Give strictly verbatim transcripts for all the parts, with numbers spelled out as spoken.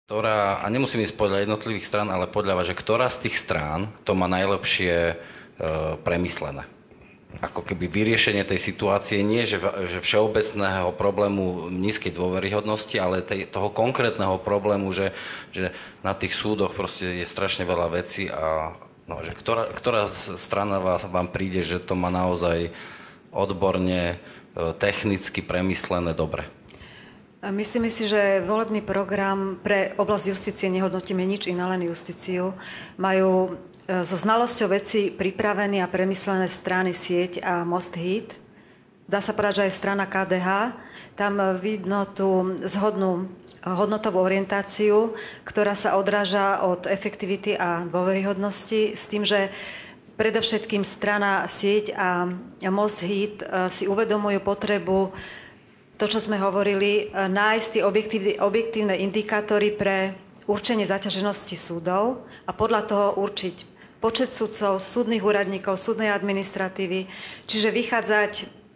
ktorá, a nemusím ísť podľa jednotlivých strán, ale podľa vás, že ktorá z tých strán to má najlepšie e, premyslené? Ako keby vyriešenie tej situácie nie, že, že všeobecného problému nízkej dôveryhodnosti, ale tej, toho konkrétneho problému, že, že na tých súdoch proste je strašne veľa vecí a no, že ktorá, ktorá strana vás, vám príde, že to má naozaj odborne, technicky premyslené dobre? Myslíme si, že volebný program pre oblasť justície nehodnotíme nič iné, len justíciu. Majú so znalosťou veci pripravené a premyslené strany Sieť a Most Hit. Dá sa povedať, že aj strana ká dé há. Tam vidno tú zhodnú hodnotovú orientáciu, ktorá sa odráža od efektivity a dôveryhodnosti, s tým, že predovšetkým strana Sieť a Most Hit si uvedomujú potrebu, to, čo sme hovorili, nájsť tie objektívne indikátory pre určenie zaťaženosti súdov a podľa toho určiť počet sudcov, súdnych úradníkov, súdnej administratívy, čiže vychádzať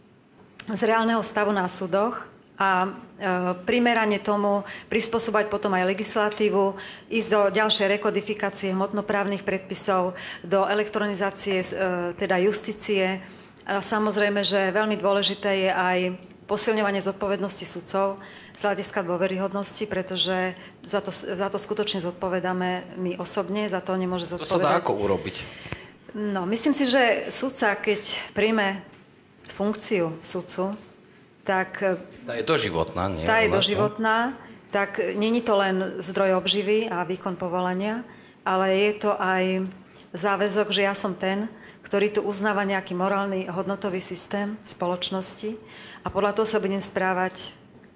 z reálneho stavu na súdoch a e, primerane tomu prispôsobať potom aj legislatívu, ísť do ďalšej rekodifikácie hmotnoprávnych predpisov, do elektronizácie e, teda justície. A samozrejme, že veľmi dôležité je aj posilňovanie zodpovednosti sudcov z hľadiska dôveryhodnosti, pretože za to, za to skutočne zodpovedáme my osobne, za to nemôže zodpovedať. To sa dá ako urobiť? No, myslím si, že sudca, keď príjme funkciu sudcu, tak... Tá je doživotná, nie? Tá je doživotná, tak není to len zdroj obživy a výkon povolania, ale je to aj záväzok, že ja som ten, ktorý tu uznáva nejaký morálny hodnotový systém spoločnosti a podľa toho sa budem správať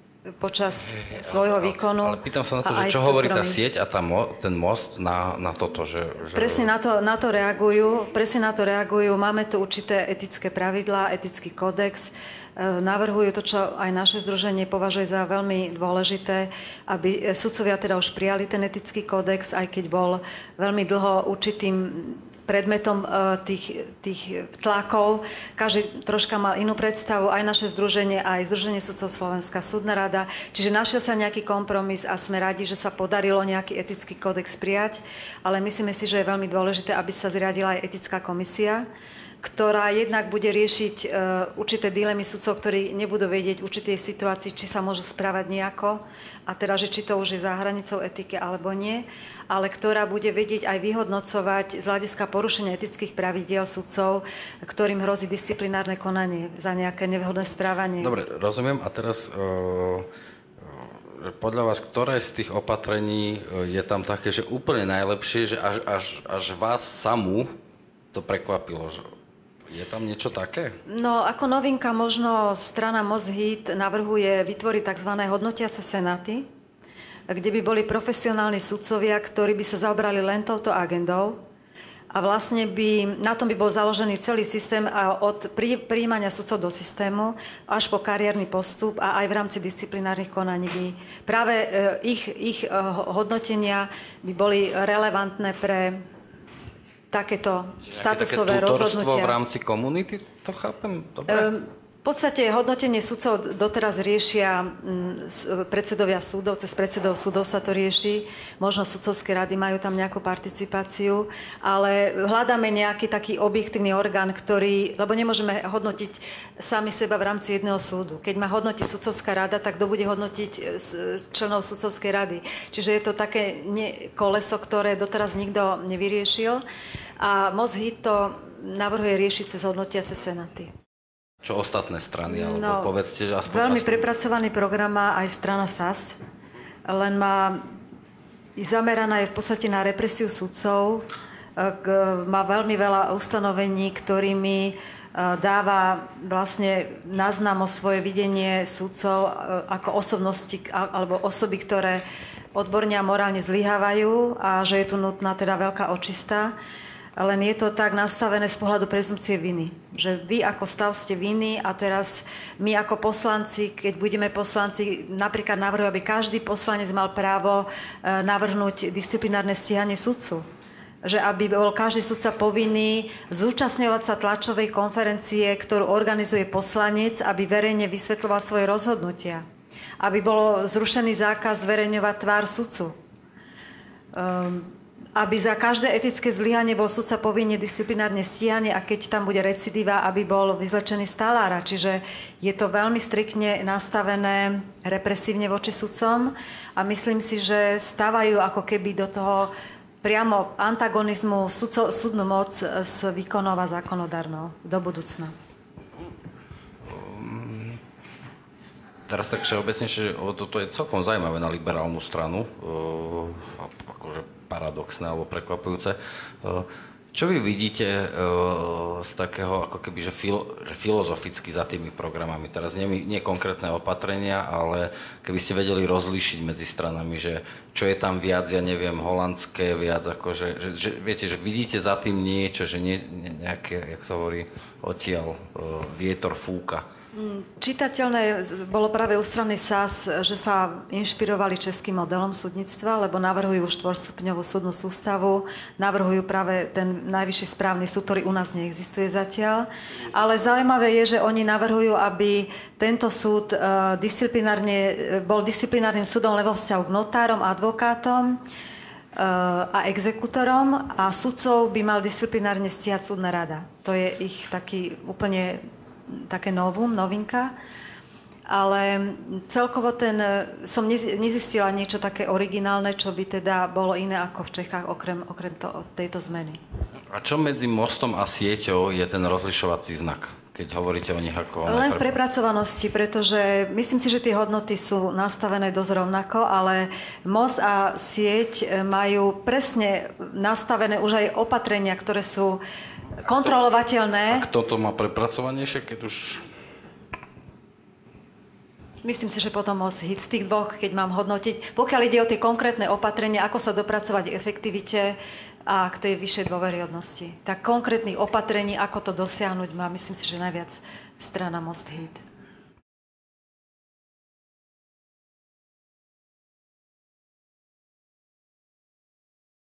počas ale, svojho výkonu. Ale, ale pýtam sa na to, že čo hovorí tá sieť a tá mo, ten most na, na toto, že... že... Presne na to, na to reagujú, presne na to reagujú. Máme tu určité etické pravidlá, etický kódex. Navrhujú to, čo aj naše združenie považuje za veľmi dôležité, aby sudcovia teda už prijali ten etický kódex, aj keď bol veľmi dlho určitým predmetom tých, tých tlakov. Každý troška mal inú predstavu, aj naše združenie, aj Združenie sudcov Slovenska, súdna rada. Čiže našiel sa nejaký kompromis a sme radi, že sa podarilo nejaký etický kódex prijať, ale myslíme si, že je veľmi dôležité, aby sa zriadila aj etická komisia, ktorá jednak bude riešiť uh, určité dilemy sudcov, ktorí nebudú vedieť v určitej situácii, či sa môžu správať nejako, a teda, že či to už je za hranicou etiky alebo nie, ale ktorá bude vedieť aj vyhodnocovať z hľadiska porušenia etických pravidiel sudcov, ktorým hrozí disciplinárne konanie za nejaké nevhodné správanie. Dobre, rozumiem. A teraz uh, podľa vás, ktoré z tých opatrení je tam také, že úplne najlepšie, že až, až, až vás samú to prekvapilo, že je tam niečo také? No, ako novinka možno strana Most Hit navrhuje vytvoriť tzv. Hodnotiace senáty, kde by boli profesionálni sudcovia, ktorí by sa zaobrali len touto agendou a vlastne by, na tom by bol založený celý systém a od prijímania sudcov do systému až po kariérny postup a aj v rámci disciplinárnych konaní by práve ich, ich hodnotenia by boli relevantné pre takéto statusové rozhodnutia. V rámci komunity, to chápem dobre? Um, v podstate hodnotenie sudcov doteraz riešia predsedovia súdov, cez predsedov súdov sa to rieši, možno sudcovské rady majú tam nejakú participáciu, ale hľadáme nejaký taký objektívny orgán, ktorý, lebo nemôžeme hodnotiť sami seba v rámci jedného súdu. Keď má hodnotiť sudcovská rada, tak kto bude hodnotiť členov sudcovskej rady. Čiže je to také koleso, ktoré doteraz nikto nevyriešil a Most Hit to navrhuje riešiť cez hodnotiace senáty. Čo ostatné strany, alebo no, povedzte, že aspoň... Veľmi aspoň... prepracovaný program má aj strana es a es, len má zameraná je v podstate na represiu sudcov, má veľmi veľa ustanovení, ktorými dáva vlastne náznam o svoje videnie sudcov ako osobnosti alebo osoby, ktoré odborne a morálne zlyhávajú a že je tu nutná teda veľká očista. Len je to tak nastavené z pohľadu prezumpcie viny. Že vy ako stav ste viny a teraz my ako poslanci, keď budeme poslanci, napríklad navrhujú, aby každý poslanec mal právo navrhnúť disciplinárne stíhanie sudcu. Že aby bol každý sudca povinný zúčastňovať sa tlačovej konferencie, ktorú organizuje poslanec, aby verejne vysvetľoval svoje rozhodnutia. Aby bol zrušený zákaz zverejňovať tvár sudcu. aby za každé etické zlyhanie bol sudca povinne disciplinárne stíhaný a keď tam bude recidíva, aby bol vyzlečený z talára. Čiže je to veľmi striktne nastavené represívne voči sudcom a myslím si, že stávajú ako keby do toho priamo antagonizmu sudco, súdnu moc s výkonnou a zákonodárnou do budúcna. Teraz tak všeobecnejšie, že toto je celkom zaujímavé na liberálnu stranu, akože paradoxné alebo prekvapujúce. Čo vy vidíte z takého, ako keby, že, filo, že filozoficky za tými programami? Teraz nie, nie konkrétne opatrenia, ale keby ste vedeli rozlíšiť medzi stranami, že čo je tam viac, ja neviem, holandské, viac akože, že, že viete, že vidíte za tým niečo, že nie, nejaké, jak sa hovorí, odtiaľ vietor fúka. Čitateľné bolo práve u strany es a es, že sa inšpirovali českým modelom súdnictva, lebo navrhujú štvorstupňovú súdnu sústavu, navrhujú práve ten najvyšší správny súd, ktorý u nás neexistuje zatiaľ. Ale zaujímavé je, že oni navrhujú, aby tento súd uh, disciplinárne, bol disciplinárnym súdom len vo vzťahu k notárom, advokátom uh, a exekutorom a sudcov by mal disciplinárne stíhať súdna rada. To je ich taký úplne také novum, novinka, ale celkovo ten, som nezistila niečo také originálne, čo by teda bolo iné ako v Čechách, okrem, okrem to, tejto zmeny. A čo medzi mostom a sieťou je ten rozlišovací znak, keď hovoríte o nich ako... Len v prepracovanosti, pretože myslím si, že tie hodnoty sú nastavené dosť rovnako, ale most a sieť majú presne nastavené už aj opatrenia, ktoré sú kontrolovateľné. A kto to má prepracovanejšie, keď už... Myslím si, že potom most hit z tých dvoch, keď mám hodnotiť. Pokiaľ ide o tie konkrétne opatrenia, ako sa dopracovať k efektivite a k tej vyššej dôveryhodnosti. Tak konkrétnych opatrení, ako to dosiahnuť, má myslím si, že najviac strana most hit.